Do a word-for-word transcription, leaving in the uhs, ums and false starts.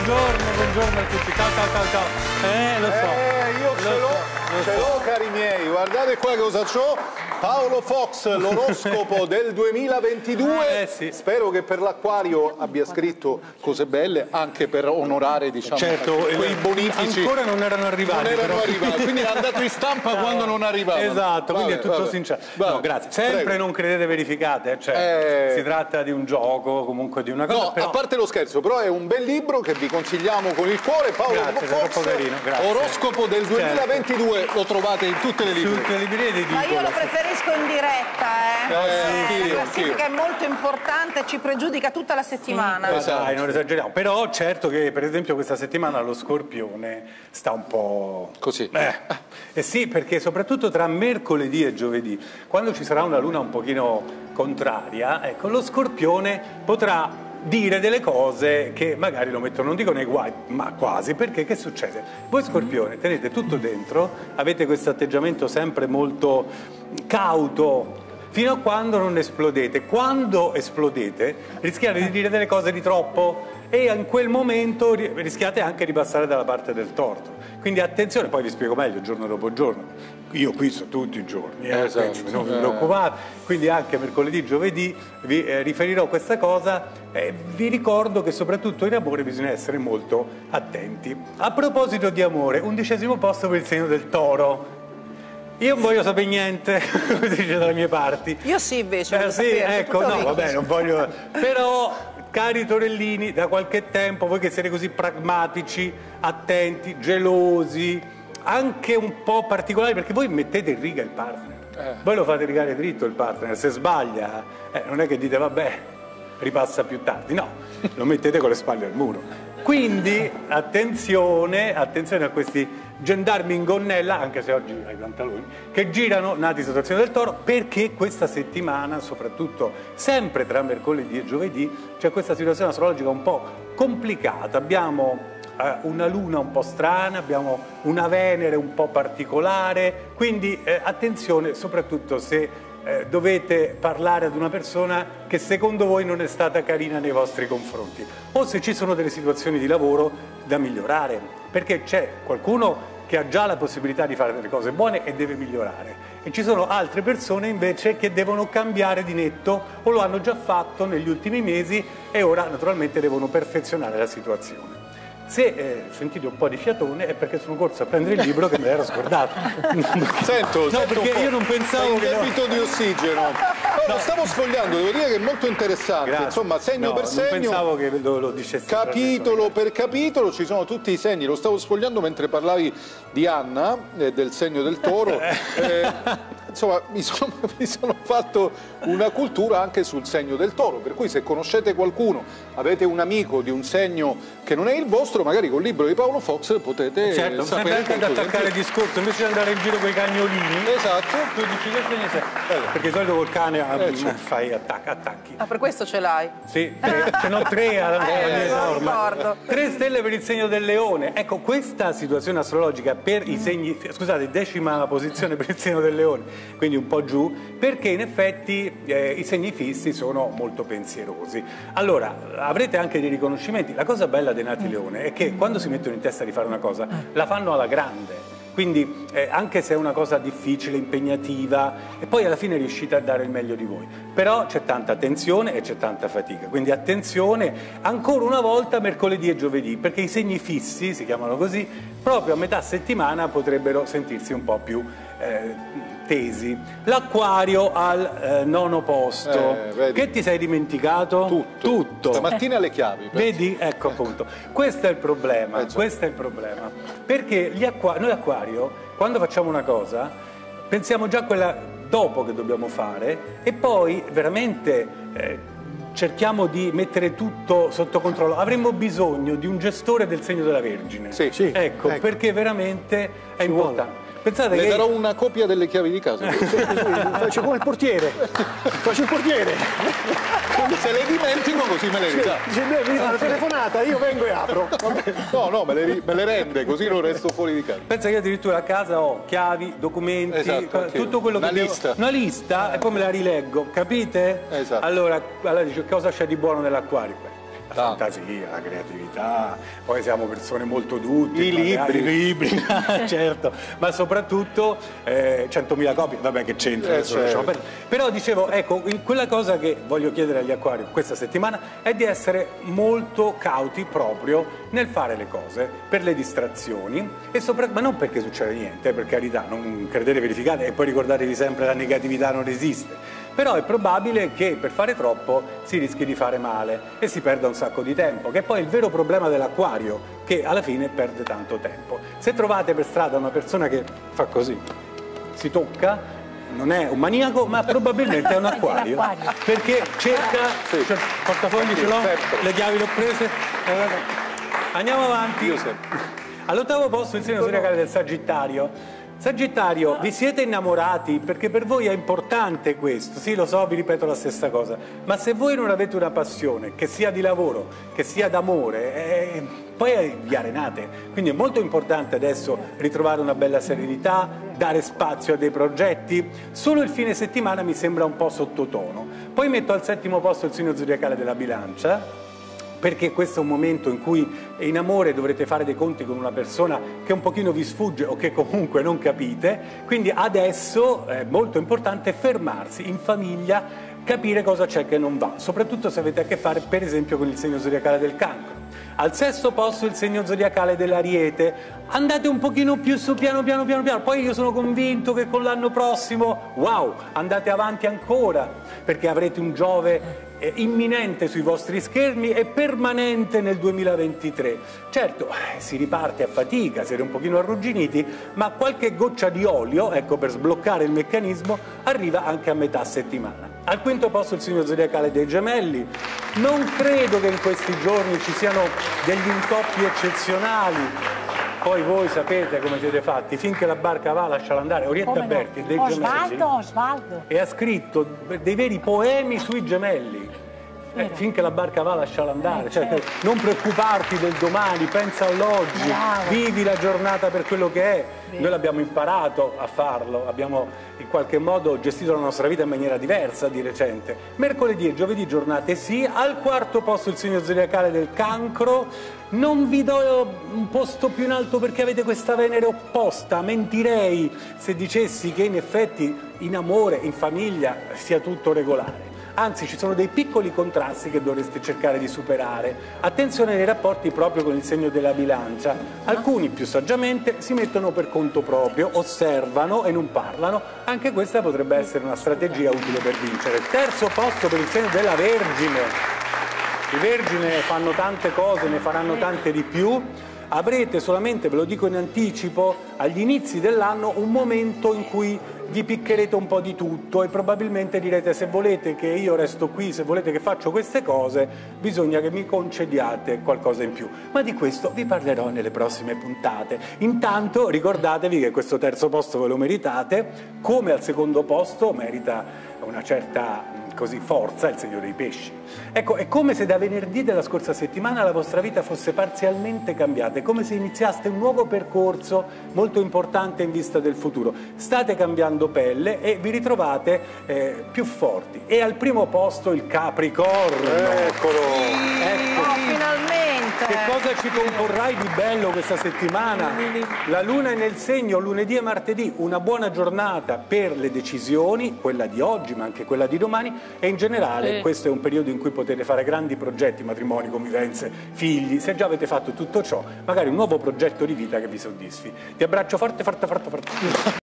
buongiorno, buongiorno a tutti. Ciao, ciao, ciao, ciao. Eh, lo so. Eh, io ce l'ho, ce l'ho, cari miei. Guardate qua cosa c'ho. Paolo Fox, l'oroscopo del duemilaventidue. Eh, sì. Spero che per l'acquario abbia scritto cose belle, anche per onorare, diciamo, certo, quei bonifici. Ancora non erano arrivati. Non erano però. arrivati, quindi è andato in stampa no. quando non arrivavano. Esatto, quindi vabbè, è tutto vabbè. sincero. Vabbè. No, grazie. Sempre Prego. non credete verificate, cioè eh... si tratta di un gioco, comunque di una cosa. No, però... a parte lo scherzo, però è un bel libro che vi consigliamo con il cuore. Paolo grazie, Fox, carino, grazie. oroscopo del duemilaventidue, certo. Lo trovate in tutte le librerie. Tutte le librerie di Ma io lo preferisco in diretta. Eh. Eh, la classifica è molto importante, ci pregiudica tutta la settimana. Mm, esatto. Dai, non esageriamo. Però certo che per esempio questa settimana lo Scorpione sta un po' così. Eh, eh sì, perché soprattutto tra mercoledì e giovedì, quando ci sarà una luna un pochino contraria, ecco, lo Scorpione potrà dire delle cose che magari lo mettono, non dico nei guai, ma quasi, perché che succede? Voi Scorpione tenete tutto dentro, avete questo atteggiamento sempre molto cauto, fino a quando non esplodete. Quando esplodete rischiate di dire delle cose di troppo e in quel momento rischiate anche di passare dalla parte del torto. Quindi attenzione, poi vi spiego meglio giorno dopo giorno. Io qui sono tutti i giorni, eh, esatto. non vi preoccupate, quindi anche mercoledì, giovedì vi eh, riferirò questa cosa e vi ricordo che soprattutto in amore bisogna essere molto attenti. A proposito di amore, undicesimo posto per il segno del Toro. Io non voglio sapere niente, come si dice dalle mie parti. Io sì invece. Eh, sì, sapere, ecco, no, vabbè, non voglio... Però, cari torellini, da qualche tempo, voi che siete così pragmatici, attenti, gelosi, anche un po' particolari, perché voi mettete in riga il partner. Eh. Voi lo fate rigare dritto il partner, se sbaglia, eh, non è che dite, vabbè, ripassa più tardi. No, lo mettete con le spalle al muro. Quindi attenzione, attenzione a questi gendarmi in gonnella, anche se oggi hai i pantaloni, che girano nati situazione del Toro, perché questa settimana, soprattutto sempre tra mercoledì e giovedì, c'è questa situazione astrologica un po' complicata. Abbiamo eh, una luna un po' strana, abbiamo una Venere un po' particolare, quindi eh, attenzione soprattutto se Eh, dovete parlare ad una persona che secondo voi non è stata carina nei vostri confronti o se ci sono delle situazioni di lavoro da migliorare, perché c'è qualcuno che ha già la possibilità di fare delle cose buone e deve migliorare e ci sono altre persone invece che devono cambiare di netto o lo hanno già fatto negli ultimi mesi e ora naturalmente devono perfezionare la situazione. Se eh, sentite un po' di fiatone è perché sono corso a prendere il libro che me l'ero scordato. Sento, no, sento perché io non pensavo che... debito di ossigeno. No, lo stavo sfogliando, devo dire che è molto interessante. Grazie. Insomma, segno no, per segno. Non pensavo che lo, lo dicessi. Capitolo per capitolo ci sono tutti i segni. Lo stavo sfogliando mentre parlavi di Anna, eh, del segno del Toro. eh, insomma, mi sono, mi sono fatto una cultura anche sul segno del Toro. Per cui se conoscete qualcuno, avete un amico di un segno che non è il vostro, magari col libro di Paolo Fox potete certo, sapere anche ad attaccare il discorso, invece di andare in giro con i cagnolini. Esatto. Tu dici che segno sei? Perché di solito col cane eh, certo. fai attac attacchi. Ah, per questo ce l'hai? Sì, tre, ce n'ho tre alla eh, eh, ricordo. Tre stelle per il segno del Leone. Ecco, questa situazione astrologica per i segni, scusate, decima posizione per il segno del Leone, quindi un po' giù, perché in effetti eh, i segni fissi sono molto pensierosi. Allora, avrete anche dei riconoscimenti. La cosa bella dei nati Leone è che quando si mettono in testa di fare una cosa, la fanno alla grande. Quindi eh, anche se è una cosa difficile, impegnativa, e poi alla fine riuscite a dare il meglio di voi. Però c'è tanta tensione e c'è tanta fatica. Quindi attenzione ancora una volta mercoledì e giovedì, perché i segni fissi, si chiamano così, proprio a metà settimana potrebbero sentirsi un po' più eh, tesi. L'Acquario al eh, nono posto. Eh, che ti sei dimenticato? Tutto. Tutto. Stamattina le chiavi. Penso. Vedi? Ecco appunto. Questo è il problema. Eh, già. Questo è il problema. Perché gli acqua- noi Acquario, quando facciamo una cosa, pensiamo già a quella dopo che dobbiamo fare e poi veramente eh, cerchiamo di mettere tutto sotto controllo. Avremmo bisogno di un gestore del segno della Vergine. Sì, sì. Ecco, ecco, perché veramente è Ci importante. vuole. Pensate Le che darò una copia delle chiavi di casa. Faccio come il portiere. Faccio il portiere. Se le dimentico così me le ridà. Dice, mi fa una telefonata, io vengo e apro. No, no, me le, me le rende, così non resto fuori di casa. pensa che io addirittura a casa ho chiavi, documenti, Esatto, anch'io. tutto quello che Una devo... lista. Una lista e poi me la rileggo, capite? Esatto. Allora, allora dice cosa c'è di buono nell'Acquario? La fantasia, la creatività, poi siamo persone molto dutte. I libri. I libri, certo, ma soprattutto eh, centomila copie, vabbè che c'entra, Eh, certo. però dicevo, ecco, quella cosa che voglio chiedere agli acquari questa settimana è di essere molto cauti proprio nel fare le cose, per le distrazioni, e sopra... ma non perché succede niente, eh, per carità, non credete, verificate e poi ricordatevi sempre la negatività non esiste. Però è probabile che per fare troppo si rischi di fare male e si perda un sacco di tempo, che è poi il vero problema dell'acquario, che alla fine perde tanto tempo. Se trovate per strada una persona che fa così, si tocca, non è un maniaco, ma probabilmente è un acquario, perché cerca, Sì. cioè, portafogli ce l'ho, Sempre. le chiavi le ho prese, andiamo avanti. Io sempre. All'ottavo posto il segno zodiacale del Sagittario. Sagittario, vi siete innamorati perché per voi è importante questo, sì lo so, vi ripeto la stessa cosa, ma se voi non avete una passione, che sia di lavoro, che sia d'amore, eh, poi vi arenate, quindi è molto importante adesso ritrovare una bella serenità, dare spazio a dei progetti. Solo il fine settimana mi sembra un po' sottotono. Poi metto al settimo posto il segno zodiacale della Bilancia, perché questo è un momento in cui in amore dovrete fare dei conti con una persona che un pochino vi sfugge o che comunque non capite, quindi adesso è molto importante fermarsi in famiglia, capire cosa c'è che non va, soprattutto se avete a che fare per esempio con il segno zodiacale del Cancro. Al sesto posto il segno zodiacale dell'Ariete. Andate un pochino più su, piano piano piano piano, poi io sono convinto che con l'anno prossimo, wow, andate avanti ancora, perché avrete un Giove eh, imminente sui vostri schermi e permanente nel duemilaventitré. Certo, eh, si riparte a fatica, siete un pochino arrugginiti, ma qualche goccia di olio, ecco, per sbloccare il meccanismo, arriva anche a metà settimana. Al quinto posto il segno zodiacale dei Gemelli. Non credo che in questi giorni ci siano degli intoppi eccezionali. Poi voi sapete come siete fatti, finché la barca va lasciala andare. Orietta Come no? Berti dei Osvaldo, Gemelli Osvaldo. e ha scritto dei veri poemi sui gemelli. Eh, finché la barca va lasciala andare, Eh, cioè, certo. non preoccuparti del domani, pensa all'oggi, Bravo. vivi la giornata per quello che è. Vero. Noi l'abbiamo imparato a farlo, abbiamo in qualche modo gestito la nostra vita in maniera diversa di recente. Mercoledì e giovedì giornate sì, al quarto posto il segno zodiacale del Cancro. Non vi do un posto più in alto perché avete questa Venere opposta, mentirei se dicessi che in effetti in amore, in famiglia sia tutto regolare. Anzi, ci sono dei piccoli contrasti che dovreste cercare di superare. Attenzione nei rapporti proprio con il segno della Bilancia. Alcuni, più saggiamente, si mettono per conto proprio, osservano e non parlano. Anche questa potrebbe essere una strategia utile per vincere. Terzo posto per il segno della Vergine. I Vergine fanno tante cose, ne faranno tante di più. Avrete solamente, ve lo dico in anticipo, agli inizi dell'anno un momento in cui vi piccherete un po' di tutto e probabilmente direte: se volete che io resto qui, se volete che faccio queste cose, bisogna che mi concediate qualcosa in più. Ma di questo vi parlerò nelle prossime puntate. Intanto ricordatevi che questo terzo posto ve lo meritate, come al secondo posto merita una certa così forza il segno dei pesci. Ecco, è come se da venerdì della scorsa settimana la vostra vita fosse parzialmente cambiata, è come se iniziaste un nuovo percorso molto importante in vista del futuro. State cambiando pelle e vi ritrovate eh, più forti. E al primo posto il Capricorno. Eccolo. Ecco. Oh, finalmente! Che cosa ci comporrai di bello questa settimana? La luna è nel segno lunedì e martedì, una buona giornata per le decisioni, quella di oggi ma anche quella di domani, e in generale Sì. questo è un periodo in cui potete fare grandi progetti, matrimoni, convivenze, figli. Se già avete fatto tutto ciò, magari un nuovo progetto di vita che vi soddisfi. Ti abbraccio forte, forte, forte, forte.